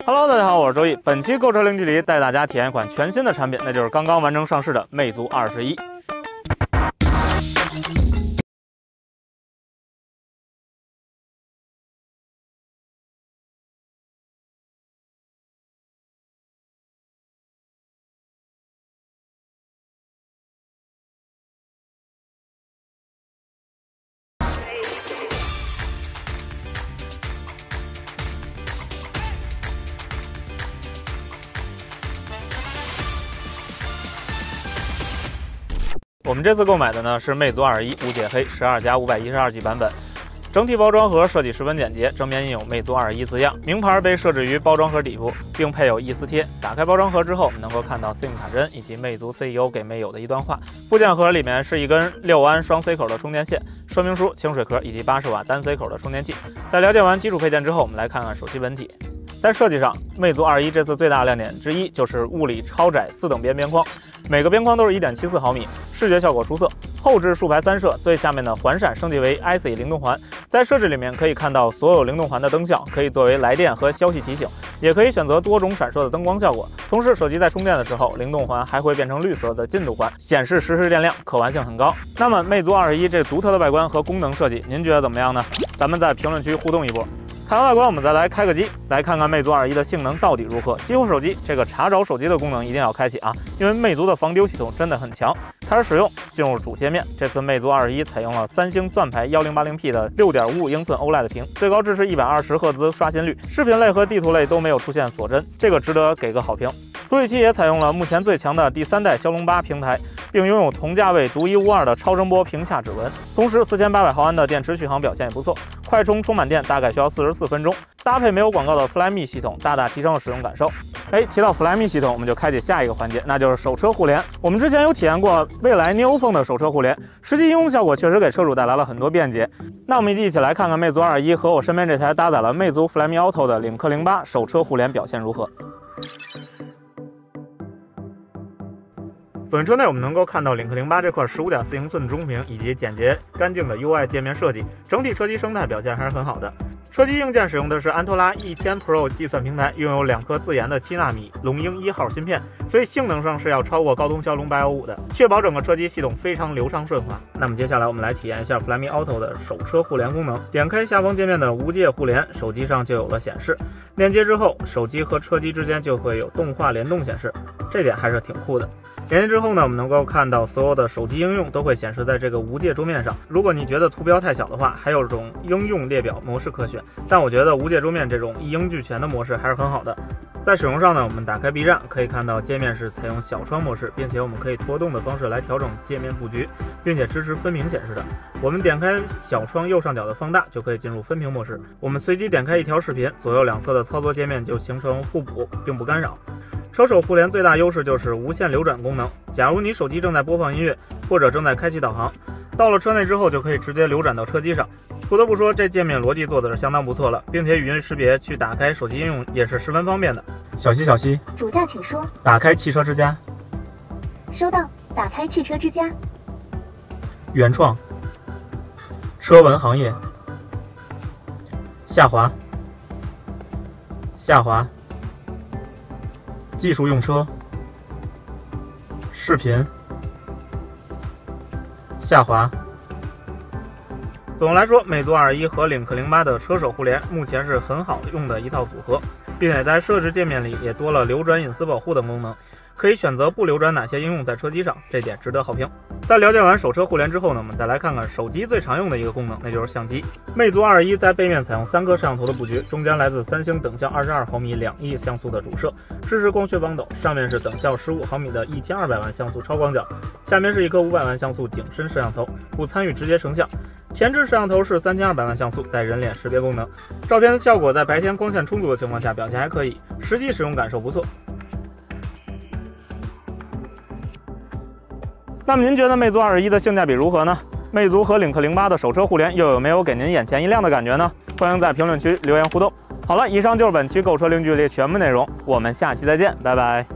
Hello， 大家好，我是周易。本期购车零距离带大家体验一款全新的产品，那就是刚刚完成上市的魅族21。我们这次购买的呢是魅族21无解黑12+512G 版本，整体包装盒设计十分简洁，正面印有魅族21字样，名牌被设置于包装盒底部，并配有易撕贴。打开包装盒之后，我们能够看到 SIM 卡针以及魅族 CEO 给魅友的一段话。部件盒里面是一根6安双 C 口的充电线，说明书、清水壳以及80瓦单 C 口的充电器。在了解完基础配件之后，我们来看看手机本体。在设计上，魅族21这次最大亮点之一就是物理超窄4等边边框。每个边框都是 1.74毫米，视觉效果出色。后置竖排3摄，最下面的环闪升级为 IC 灵动环，在设置里面可以看到所有灵动环的灯效，可以作为来电和消息提醒，也可以选择多种闪烁的灯光效果。同时，手机在充电的时候，灵动环还会变成绿色的进度环，显示实时电量，可玩性很高。那么，魅族21这独特的外观和功能设计，您觉得怎么样呢？咱们在评论区互动一波。看完外观，我们再来开个机，来看看魅族21的性能到底如何。激活手机，这个查找手机的功能一定要开启啊，因为魅族的防丢系统真的很强。开始使用，进入主界面。这次魅族21采用了三星钻牌 1080P 的6.55英寸 OLED 屏，最高支持120赫兹刷新率，视频类和地图类都没有出现锁帧，这个值得给个好评。处理器也采用了目前最强的第3代骁龙8平台，并拥有同价位独一无二的超声波屏下指纹。同时，4800毫安的电池续航表现也不错，快充满电大概需要44分钟。搭配没有广告的 Flyme 系统，大大提升了使用感受。提到 Flyme 系统，我们就开启下一个环节，那就是手车互联。我们之前有体验过蔚来 Neo Phone 的手车互联，实际应用效果确实给车主带来了很多便捷。那我们一起来看看魅族21和我身边这台搭载了魅族 Flyme Auto 的领克08手车互联表现如何。走进车内，我们能够看到领克08这块15.4英寸的中屏以及简洁干净的 UI 界面设计，整体车机生态表现还是很好的。车机硬件使用的是安托拉1000 Pro 计算平台，拥有2颗自研的7纳米龙鹰1号芯片，所以性能上是要超过高通骁龙815的，确保整个车机系统非常流畅顺滑。那么接下来我们来体验一下 Flyme Auto 的手车互联功能。点开下方界面的无界互联，手机上就有了显示。链接之后，手机和车机之间就会有动画联动显示，这点还是挺酷的。连接之后呢，我们能够看到所有的手机应用都会显示在这个无界桌面上。如果你觉得图标太小的话，还有种应用列表模式可选，但我觉得无界桌面这种一应俱全的模式还是很好的。在使用上呢，我们打开 B 站，可以看到界面是采用小窗模式，并且我们可以拖动的方式来调整界面布局，并且支持分屏显示的。我们点开小窗右上角的放大，就可以进入分屏模式。我们随机点开一条视频，左右两侧的操作界面就形成互补，并不干扰。车手互联最大优势就是无线流转功能。假如你手机正在播放音乐，或者正在开启导航，到了车内之后就可以直接流转到车机上。不得不说，这界面逻辑做的是相当不错了，并且语音识别去打开手机应用也是十分方便的。小西， 主驾请说。 打开汽车之家。 收到，打开汽车之家。 原创。车闻行业。下滑。技术用车。视频。下滑。总的来说，魅族21和领克08的车手互联目前是很好用的一套组合，并且在设置界面里也多了流转隐私保护的功能，可以选择不流转哪些应用在车机上，这点值得好评。在了解完手车互联之后呢，我们再来看看手机最常用的一个功能，那就是相机。魅族21在背面采用3颗摄像头的布局，中间来自三星等效22毫米2亿像素的主摄，支持光学防抖，上面是等效15毫米的1200万像素超广角，下面是一颗500万像素景深摄像头，不参与直接成像。前置摄像头是3200万像素，带人脸识别功能，照片效果在白天光线充足的情况下表现还可以，实际使用感受不错。那么您觉得魅族21的性价比如何呢？魅族和领克08的手车互联又有没有给您眼前一亮的感觉呢？欢迎在评论区留言互动。好了，以上就是本期购车零距离全部内容，我们下期再见，拜拜。